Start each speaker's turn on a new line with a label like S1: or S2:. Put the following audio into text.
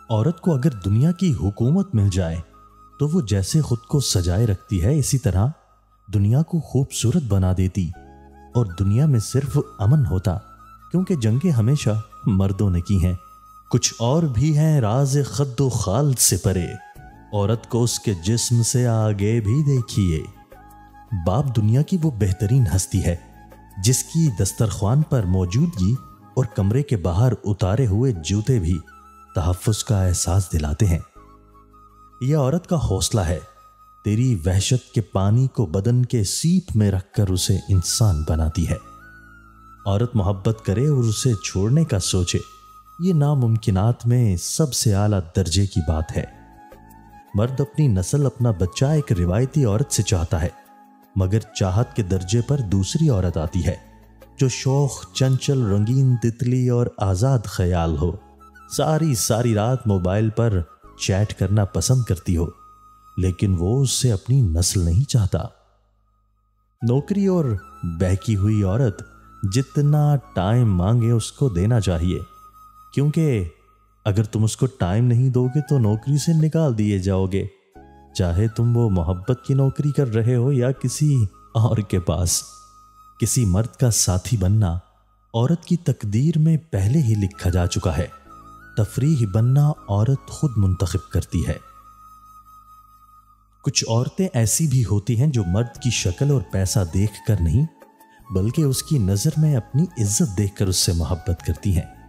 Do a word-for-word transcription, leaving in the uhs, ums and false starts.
S1: عورت کو اگر دنیا کی حکومت مل جائے تو وہ جیسے خود کو سجائے رکھتی ہے اسی طرح دنیا کو خوبصورت بنا دیتی اور دنیا میں صرف امن ہوتا، کیونکہ جنگیں ہمیشہ مردوں نے کی ہیں۔ کچھ اور بھی ہیں راز خد و خال سے پرے، عورت کو اس کے جسم سے آگے بھی دیکھیے۔ باپ دنیا کی وہ بہترین ہستی ہے جس کی دسترخوان پر موجودگی اور کمرے کے باہر اتارے ہوئے جوتے بھی تحفظ کا احساس دلاتے ہیں۔ یہ عورت کا حوصلہ ہے، تیری وحشت کے پانی کو بدن کے سیپ میں رکھ کر اسے انسان بناتی ہے۔ عورت محبت کرے اور اسے چھوڑنے کا سوچے، یہ ناممکنات میں سب سے اعلیٰ درجے کی بات ہے۔ مرد اپنی نسل، اپنا بچہ ایک روایتی عورت سے چاہتا ہے، مگر چاہت کے درجے پر دوسری عورت آتی ہے جو شوخ، چنچل، رنگین تتلی اور آزاد خیال ہو، ساری ساری رات موبائل پر چیٹ کرنا پسند کرتی ہو، لیکن وہ اس سے اپنی نسل نہیں چاہتا۔ نوکری اور بہکی ہوئی عورت جتنا ٹائم مانگے اس کو دینا چاہیے، کیونکہ اگر تم اس کو ٹائم نہیں دو گے تو نوکری سے نکال دیے جاؤ گے، چاہے تم وہ محبت کی نوکری کر رہے ہو یا کسی اور کے پاس۔ کسی مرد کا ساتھی بننا عورت کی تقدیر میں پہلے ہی لکھا جا چکا ہے، تفریح بننا عورت خود منتخب کرتی ہے۔ کچھ عورتیں ایسی بھی ہوتی ہیں جو مرد کی شکل اور پیسہ دیکھ کر نہیں، بلکہ اس کی نظر میں اپنی عزت دیکھ کر اس سے محبت کرتی ہیں۔